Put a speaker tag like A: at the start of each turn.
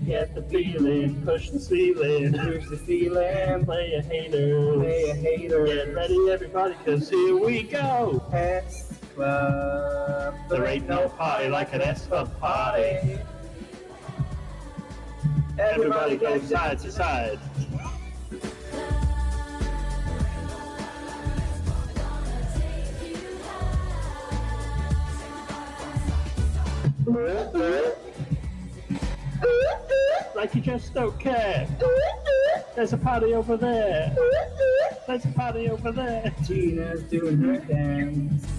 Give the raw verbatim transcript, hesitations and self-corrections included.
A: Get the feeling, push the ceiling,
B: push the ceiling,
A: play a hater,
B: play a hater.
A: Get ready everybody, cause here we go.
B: S Club.
A: There ain't no party like an S Club party. Everybody, Everybody go side to side. Like you just don't care. There's a party over there. There's a party over there.
B: Gina's doing her dance.